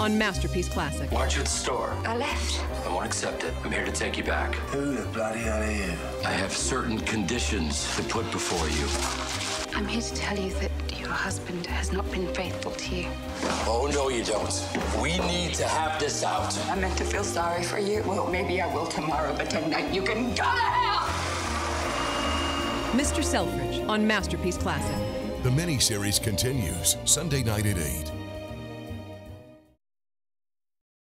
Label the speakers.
Speaker 1: on Masterpiece Classic.
Speaker 2: Why'd you at the store?
Speaker 3: I left.
Speaker 2: I won't accept it. I'm here to take you back.
Speaker 4: Who the bloody hell are you?
Speaker 2: I have certain conditions to put before you.
Speaker 3: I'm here to tell you that your husband has not been faithful to you.
Speaker 2: Oh, no, you don't. We need to have this out.
Speaker 3: I meant to feel sorry for you. Well, maybe I will tomorrow, but tonight you can go to hell!
Speaker 1: Mr. Selfridge on Masterpiece Classic.
Speaker 5: The miniseries continues Sunday night at 8.